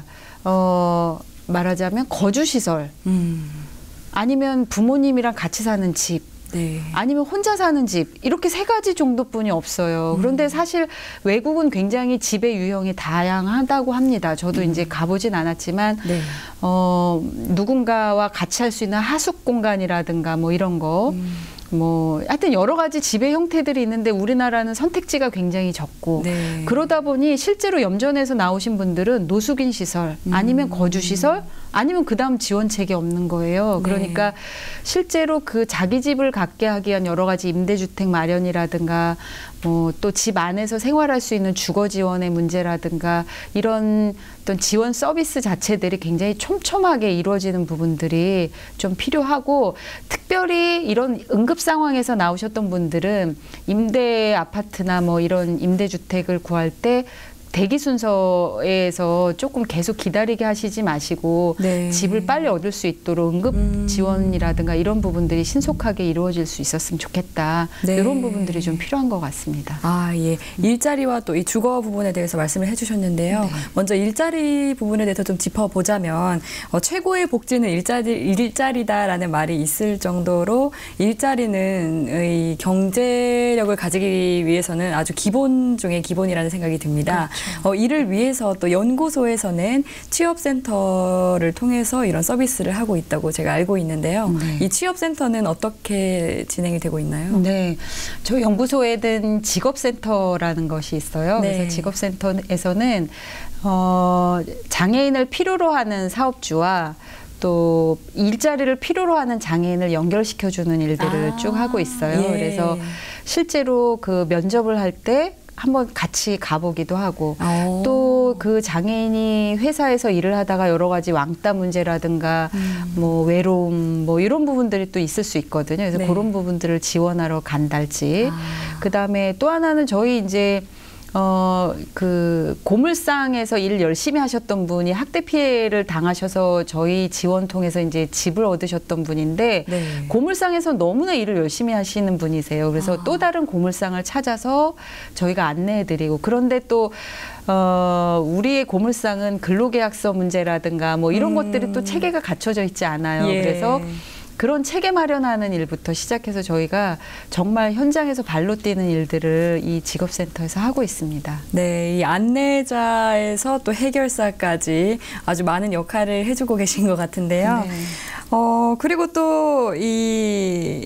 말하자면 거주시설 아니면 부모님이랑 같이 사는 집 네. 아니면 혼자 사는 집 이렇게 세 가지 정도뿐이 없어요. 그런데 사실 외국은 굉장히 집의 유형이 다양하다고 합니다. 저도 이제 가보진 않았지만 네. 누군가와 같이 할 수 있는 하숙 공간이라든가 뭐 이런 거 뭐 하여튼 여러 가지 집의 형태들이 있는데 우리나라는 선택지가 굉장히 적고 네. 그러다 보니 실제로 염전에서 나오신 분들은 노숙인 시설 아니면 거주 시설 아니면 그다음 지원책이 없는 거예요. 그러니까 실제로 그 자기 집을 갖게 하기 위한 여러 가지 임대주택 마련이라든가 뭐 또 집 안에서 생활할 수 있는 주거 지원의 문제라든가 이런 어떤 지원 서비스 자체들이 굉장히 촘촘하게 이루어지는 부분들이 좀 필요하고 특별히 이런 응급 상황에서 나오셨던 분들은 임대 아파트나 뭐 이런 임대주택을 구할 때 대기 순서에서 조금 계속 기다리게 하시지 마시고 네. 집을 빨리 얻을 수 있도록 응급 지원이라든가 이런 부분들이 신속하게 이루어질 수 있었으면 좋겠다. 네. 이런 부분들이 좀 필요한 것 같습니다. 예. 일자리와 또 이 주거 부분에 대해서 말씀을 해주셨는데요. 네. 먼저 일자리 부분에 대해서 좀 짚어보자면 최고의 복지는 일자리다라는 말이 있을 정도로 일자리는 이 경제력을 가지기 위해서는 아주 기본 중에 기본이라는 생각이 듭니다. 그렇죠. 이를 위해서 또 연구소에서는 취업센터를 통해서 이런 서비스를 하고 있다고 제가 알고 있는데요. 이 취업센터는 어떻게 진행이 되고 있나요? 네, 저희 연구소에는 직업센터라는 것이 있어요. 네. 그래서 직업센터에서는 장애인을 필요로 하는 사업주와 또 일자리를 필요로 하는 장애인을 연결시켜주는 일들을 쭉 하고 있어요. 예. 그래서 실제로 그 면접을 할 때 한번 같이 가보기도 하고 또 그 장애인이 회사에서 일을 하다가 여러 가지 왕따 문제라든가 뭐 외로움 뭐 이런 부분들이 또 있을 수 있거든요. 그래서 네. 그런 부분들을 지원하러 간달지. 그다음에 또 하나는 저희 이제 그 고물상에서 일 열심히 하셨던 분이 학대 피해를 당하셔서 저희 지원 통해서 이제 집을 얻으셨던 분인데 네. 고물상에서 너무나 일을 열심히 하시는 분이세요. 그래서 또 다른 고물상을 찾아서 저희가 안내해드리고 그런데 또 우리의 고물상은 근로계약서 문제라든가 뭐 이런 것들이 또 체계가 갖춰져 있지 않아요. 예. 그래서 그런 체계 마련하는 일부터 시작해서 저희가 정말 현장에서 발로 뛰는 일들을 이 직업센터에서 하고 있습니다. 네, 이 안내자에서 또 해결사까지 아주 많은 역할을 해주고 계신 것 같은데요. 네. 그리고 또 이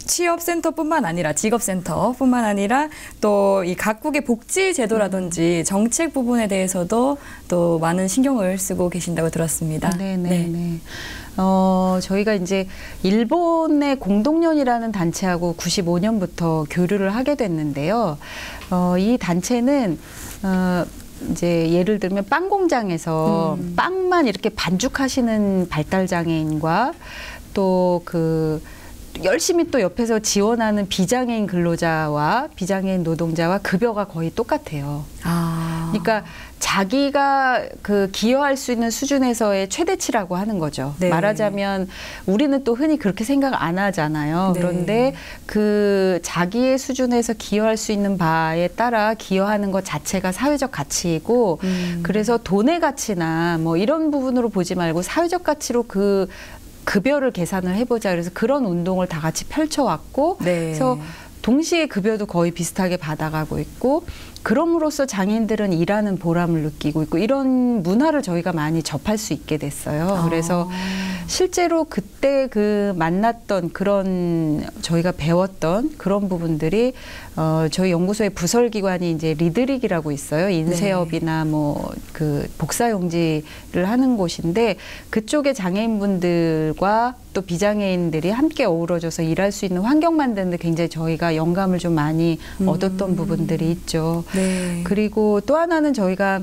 취업센터뿐만 아니라 직업센터뿐만 아니라 또 이 각국의 복지 제도라든지 정책 부분에 대해서도 또 많은 신경을 쓰고 계신다고 들었습니다. 네네네. 저희가 이제 일본의 공동련이라는 단체하고 95년부터 교류를 하게 됐는데요. 이 단체는 이제 예를 들면 빵 공장에서 빵만 이렇게 반죽하시는 발달 장애인과 또 열심히 또 옆에서 지원하는 비장애인 근로자와 비장애인 노동자와 급여가 거의 똑같아요. 그러니까 자기가 기여할 수 있는 수준에서의 최대치라고 하는 거죠. 네. 말하자면 우리는 또 흔히 그렇게 생각 안 하잖아요. 네. 그런데 자기의 수준에서 기여할 수 있는 바에 따라 기여하는 것 자체가 사회적 가치이고 그래서 돈의 가치나 뭐 이런 부분으로 보지 말고 사회적 가치로 급여를 계산을 해보자. 그래서 그런 운동을 다 같이 펼쳐왔고 네. 그래서 동시에 급여도 거의 비슷하게 받아가고 있고 그럼으로써 장애인들은 일하는 보람을 느끼고 있고 이런 문화를 저희가 많이 접할 수 있게 됐어요. 그래서 실제로 그때 만났던 그런 저희가 배웠던 그런 부분들이 저희 연구소의 부설기관이 이제 리드릭이라고 있어요. 인쇄업이나 뭐 복사용지를 하는 곳인데 그쪽의 장애인분들과 또 비장애인들이 함께 어우러져서 일할 수 있는 환경 만드는 데 굉장히 저희가 영감을 좀 많이 얻었던 부분들이 있죠. 네. 그리고 또 하나는 저희가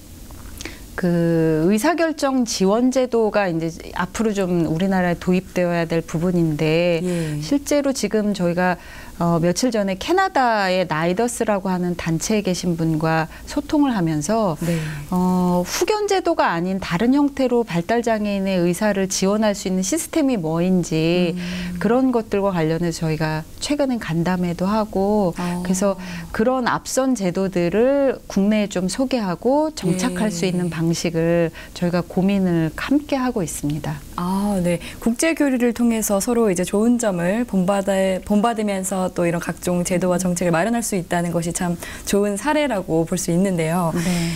의사결정 지원 제도가 이제 앞으로 좀 우리나라에 도입되어야 될 부분인데 예. 실제로 지금 저희가 며칠 전에 캐나다의 나이더스라고 하는 단체에 계신 분과 소통을 하면서 네. 후견 제도가 아닌 다른 형태로 발달장애인의 의사를 지원할 수 있는 시스템이 뭐인지 그런 것들과 관련해서 저희가 최근엔 간담회도 하고 그래서 그런 앞선 제도들을 국내에 좀 소개하고 정착할 수 있는 방식을 저희가 고민을 함께 하고 있습니다. 네. 국제 교류를 통해서 서로 이제 좋은 점을 본받으면서 또 이런 각종 제도와 정책을 마련할 수 있다는 것이 참 좋은 사례라고 볼 수 있는데요.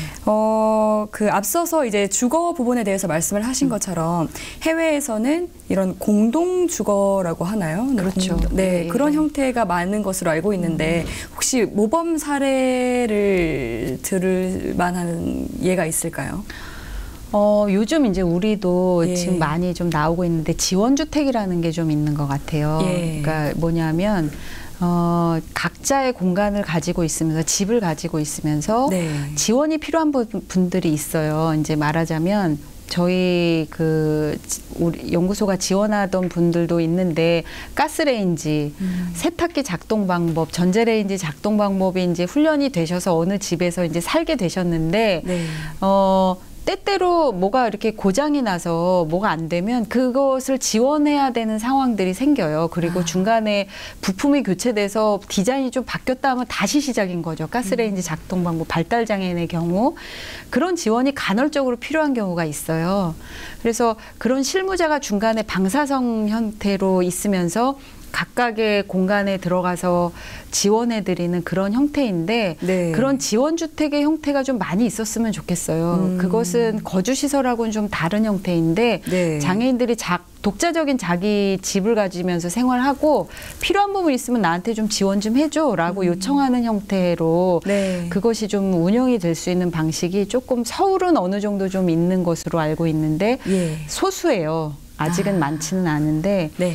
네. 앞서서 이제 주거 부분에 대해서 말씀을 하신 것처럼 해외에서는 이런 공동 주거라고 하나요? 그렇죠. 네, 그런 형태가 많은 것으로 알고 있는데 혹시 모범 사례를 들을 만한 예가 있을까요? 요즘 이제 우리도 예. 지금 많이 좀 나오고 있는데 지원주택이라는 게 좀 있는 것 같아요. 예. 그러니까 뭐냐면 각자의 공간을 가지고 있으면서 집을 가지고 있으면서 네. 지원이 필요한 분들이 있어요. 이제 말하자면 저희 우리 연구소가 지원하던 분들도 있는데 가스레인지, 세탁기 작동 방법, 전자레인지 작동 방법이 이제 훈련이 되셔서 어느 집에서 이제 살게 되셨는데 네. 때때로 뭐가 이렇게 고장이 나서 뭐가 안 되면 그것을 지원해야 되는 상황들이 생겨요. 그리고 중간에 부품이 교체돼서 디자인이 좀 바뀌었다 하면 다시 시작인 거죠. 가스레인지 작동 방법, 발달장애인의 경우. 그런 지원이 간헐적으로 필요한 경우가 있어요. 그래서 그런 실무자가 중간에 방사성 형태로 있으면서 각각의 공간에 들어가서 지원해드리는 그런 형태인데 네. 그런 지원주택의 형태가 좀 많이 있었으면 좋겠어요. 그것은 거주시설하고는 좀 다른 형태인데 네. 장애인들이 독자적인 자기 집을 가지면서 생활하고 필요한 부분 있으면 나한테 좀 지원 좀 해줘 라고 요청하는 형태로 네. 그것이 좀 운영이 될 수 있는 방식이 조금 서울은 어느 정도 좀 있는 것으로 알고 있는데 예. 소수예요. 아직은 많지는 않은데 네.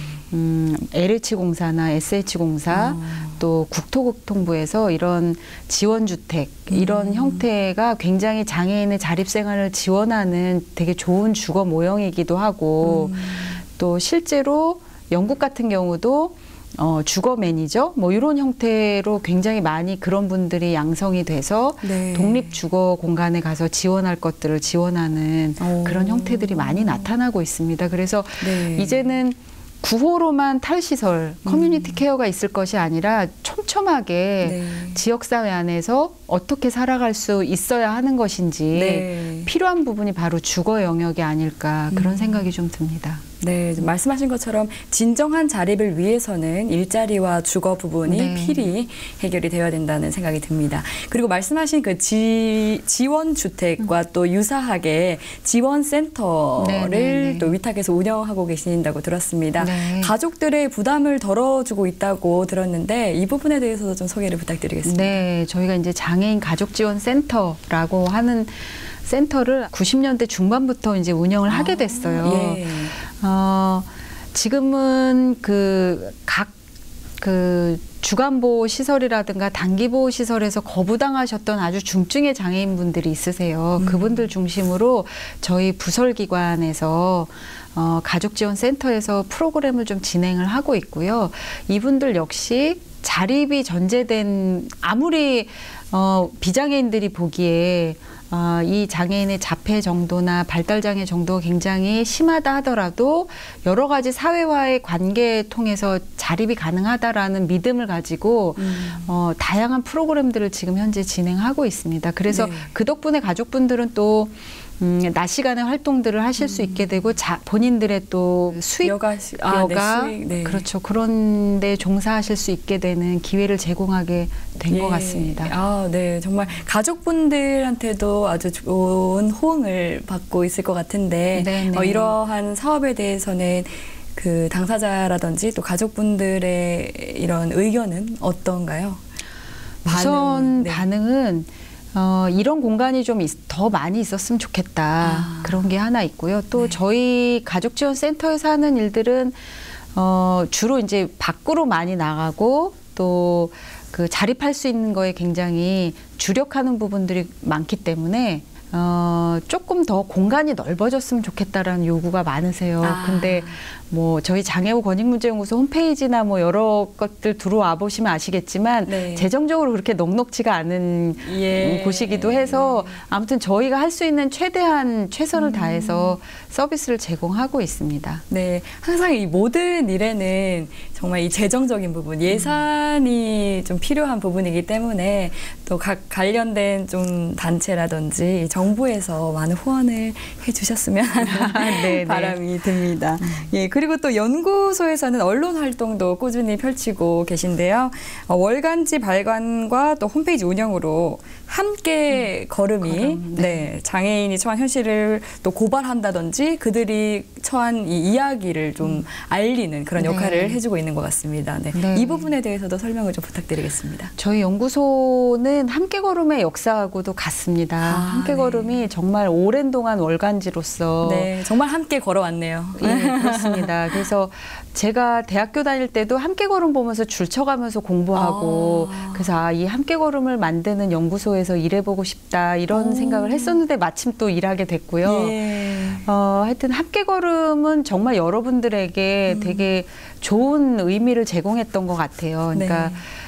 LH공사나 SH공사 또 국토교통부에서 이런 지원주택 이런 형태가 굉장히 장애인의 자립생활을 지원하는 되게 좋은 주거 모형이기도 하고 또 실제로 영국 같은 경우도 주거 매니저 뭐 이런 형태로 굉장히 많이 그런 분들이 양성이 돼서 네. 독립 주거 공간에 가서 지원할 것들을 지원하는 그런 형태들이 많이 나타나고 있습니다. 그래서 네. 이제는 구호로만 탈시설, 커뮤니티 케어가 있을 것이 아니라 촘촘하게 네. 지역사회 안에서 어떻게 살아갈 수 있어야 하는 것인지 네. 필요한 부분이 바로 주거 영역이 아닐까 그런 생각이 좀 듭니다. 네, 말씀하신 것처럼 진정한 자립을 위해서는 일자리와 주거 부분이 네. 필히 해결이 되어야 된다는 생각이 듭니다. 그리고 말씀하신 그 지원주택과 또 유사하게 지원센터를 네. 또 위탁해서 운영하고 계신다고 들었습니다. 네. 가족들의 부담을 덜어주고 있다고 들었는데 이 부분에 대해서도 좀 소개를 부탁드리겠습니다. 네, 저희가 이제 장애인 가족지원센터라고 하는 센터를 90년대 중반부터 이제 운영을 하게 됐어요. 예. 지금은 각 주간보호 시설이라든가 단기보호 시설에서 거부당하셨던 아주 중증의 장애인분들이 있으세요. 그분들 중심으로 저희 부설기관에서 가족지원센터에서 프로그램을 좀 진행을 하고 있고요. 이분들 역시 자립이 전제된 아무리 비장애인들이 보기에 이 장애인의 자폐 정도나 발달장애 정도가 굉장히 심하다 하더라도 여러 가지 사회와의 관계를 통해서 자립이 가능하다라는 믿음을 가지고 다양한 프로그램들을 지금 현재 진행하고 있습니다. 그래서 네. 그 덕분에 가족분들은 또 낮 시간에 활동들을 하실 수 있게 되고 본인들의 또 수익, 여가, 수익, 네. 그렇죠. 그런 데 종사하실 수 있게 되는 기회를 제공하게 된 것 같습니다. 네. 정말 가족분들한테도 아주 좋은 호응을 받고 있을 것 같은데 네네. 이러한 사업에 대해서는 그 당사자라든지 또 가족분들의 이런 의견은 어떤가요? 우선 네. 반응은 이런 공간이 좀 더 많이 있었으면 좋겠다. 그런 게 하나 있고요. 또 네. 저희 가족지원센터에서 하는 일들은 주로 이제 밖으로 많이 나가고 또 그 자립할 수 있는 거에 굉장히 주력하는 부분들이 많기 때문에 조금 더 공간이 넓어졌으면 좋겠다라는 요구가 많으세요. 근데 뭐 저희 장애우 권익문제연구소 홈페이지나 뭐 여러 것들 들어와 보시면 아시겠지만 네. 재정적으로 그렇게 넉넉지가 않은 곳이기도 해서 아무튼 저희가 할 수 있는 최대한 최선을 다해서 서비스를 제공하고 있습니다. 네, 항상 이 모든 일에는 정말 이 재정적인 부분, 예산이 좀 필요한 부분이기 때문에 또 각 관련된 좀 단체라든지 정부에서 많은 후원을 해주셨으면 하는 바람이 듭니다. 예, 그리고 또 연구소에서는 언론 활동도 꾸준히 펼치고 계신데요. 월간지 발간과 또 홈페이지 운영으로 함께 걸음이 네, 장애인이 처한 현실을 또 고발한다든지 그들이 처한 이 이야기를 좀 알리는 그런 역할을 해주고 있는 것 같습니다. 네. 네. 이 부분에 대해서도 설명을 좀 부탁드리겠습니다. 저희 연구소는 함께 걸음의 역사하고도 같습니다. 함께 걸음이 정말 오랜 동안 월간지로서 네, 정말 함께 걸어왔네요. 예, 그렇습니다. 그래서 제가 대학교 다닐 때도 함께 걸음 보면서 줄쳐가면서 공부하고 그래서 이 함께 걸음을 만드는 연구소에서 일해보고 싶다 이런 생각을 했었는데 마침 또 일하게 됐고요. 예. 하여튼 함께 걸음은 정말 여러분들에게 되게 좋은 의미를 제공했던 것 같아요. 그러니까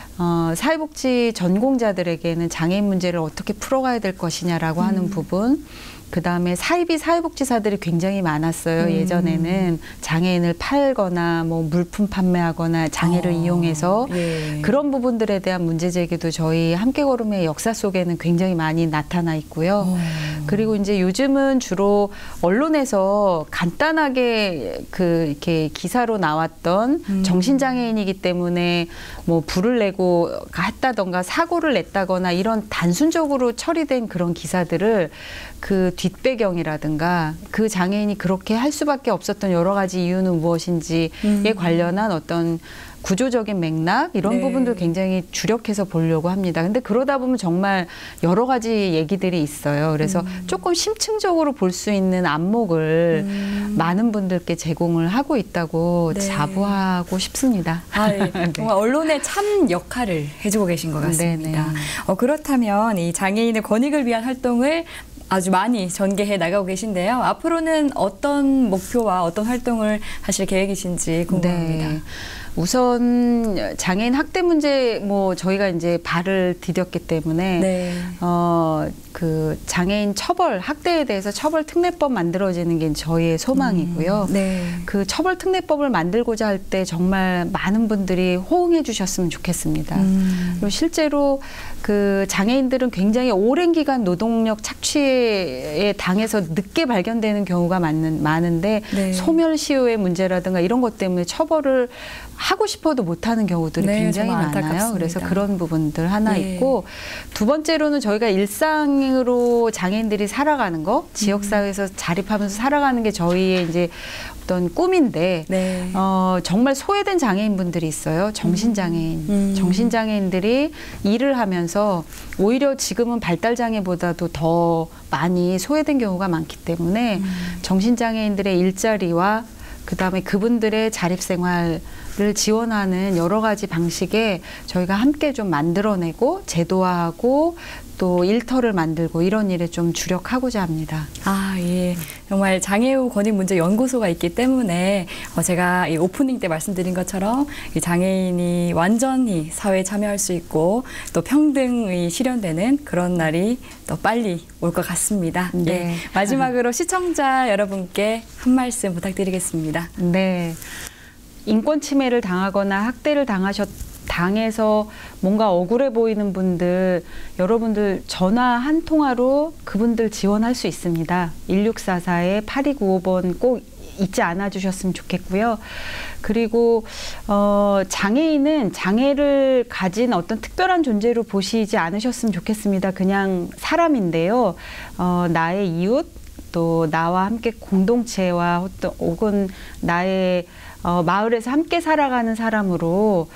사회복지 전공자들에게는 장애인 문제를 어떻게 풀어가야 될 것이냐라고 하는 부분, 그다음에 사이비 사회복지사들이 굉장히 많았어요. 예전에는 장애인을 팔거나 뭐 물품 판매하거나 장애를 이용해서 그런 부분들에 대한 문제 제기도 저희 함께 걸음의 역사 속에는 굉장히 많이 나타나 있고요. 그리고 이제 요즘은 주로 언론에서 간단하게 이렇게 기사로 나왔던 정신장애인이기 때문에 뭐 불을 내고 했다던가 사고를 냈다거나 이런 단순적으로 처리된 그런 기사들을 그 뒷배경이라든가 그 장애인이 그렇게 할 수밖에 없었던 여러 가지 이유는 무엇인지에 관련한 어떤 구조적인 맥락 이런 부분들 굉장히 주력해서 보려고 합니다. 근데 그러다 보면 정말 여러 가지 얘기들이 있어요. 그래서 조금 심층적으로 볼 수 있는 안목을 많은 분들께 제공을 하고 있다고 자부하고 싶습니다. 네. 정말 언론의 참 역할을 해주고 계신 것 같습니다. 그렇다면 이 장애인의 권익을 위한 활동을 아주 많이 전개해 나가고 계신데요. 앞으로는 어떤 목표와 어떤 활동을 하실 계획이신지 궁금합니다. 우선 장애인 학대 문제 뭐 저희가 이제 발을 디뎠기 때문에 네. 그 장애인 처벌 학대에 대해서 처벌 특례법 만들어지는 게 저희의 소망이고요. 네. 그 처벌 특례법을 만들고자 할 때 정말 많은 분들이 호응해 주셨으면 좋겠습니다. 그리고 실제로 그 장애인들은 굉장히 오랜 기간 노동력 착취에 당해서 늦게 발견되는 경우가 많은데 네. 소멸시효의 문제라든가 이런 것 때문에 처벌을 하고 싶어도 못하는 경우들이 네, 굉장히 정말 많아요. 안타깝습니다. 그래서 그런 부분들 하나 네. 있고 두 번째로는 저희가 일상으로 장애인들이 살아가는 거, 지역사회에서 자립하면서 살아가는 게 저희의 이제 어떤 꿈인데 네. 정말 소외된 장애인분들이 있어요. 정신장애인. 정신장애인들이 일을 하면서 오히려 지금은 발달장애보다도 더 많이 소외된 경우가 많기 때문에 정신장애인들의 일자리와 그다음에 그분들의 자립생활을 지원하는 여러 가지 방식에 저희가 함께 좀 만들어내고 제도화하고 또 일터를 만들고 이런 일에 좀 주력하고자 합니다. 아, 예. 정말 장애우 권익문제연구소가 있기 때문에 제가 이 오프닝 때 말씀드린 것처럼 이 장애인이 완전히 사회에 참여할 수 있고 또 평등이 실현되는 그런 날이 또 빨리 올 것 같습니다. 네. 예. 마지막으로 시청자 여러분께 한 말씀 부탁드리겠습니다. 네. 인권 침해를 당하거나 학대를 당해서 뭔가 억울해 보이는 분들, 여러분들 전화 한 통화로 그분들 지원할 수 있습니다. 1644-8295번 꼭 잊지 않아 주셨으면 좋겠고요. 그리고 장애인은 장애를 가진 어떤 특별한 존재로 보시지 않으셨으면 좋겠습니다. 그냥 사람인데요. 나의 이웃, 또 나와 함께 공동체와 혹은 나의 마을에서 함께 살아가는 사람으로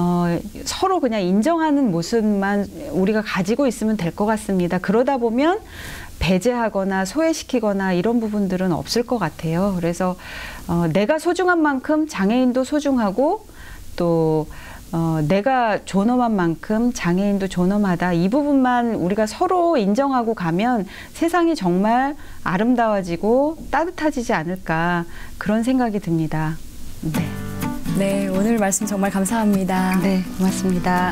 서로 그냥 인정하는 모습만 우리가 가지고 있으면 될 것 같습니다. 그러다 보면 배제하거나 소외시키거나 이런 부분들은 없을 것 같아요. 그래서 내가 소중한 만큼 장애인도 소중하고 또 내가 존엄한 만큼 장애인도 존엄하다. 이 부분만 우리가 서로 인정하고 가면 세상이 정말 아름다워지고 따뜻해지지 않을까 그런 생각이 듭니다. 네. 네, 오늘 말씀 정말 감사합니다. 네, 고맙습니다.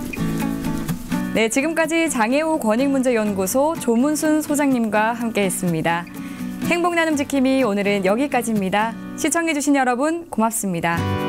네, 지금까지 장애우 권익문제연구소 조문순 소장님과 함께했습니다. 행복 나눔 지킴이 오늘은 여기까지입니다. 시청해주신 여러분 고맙습니다.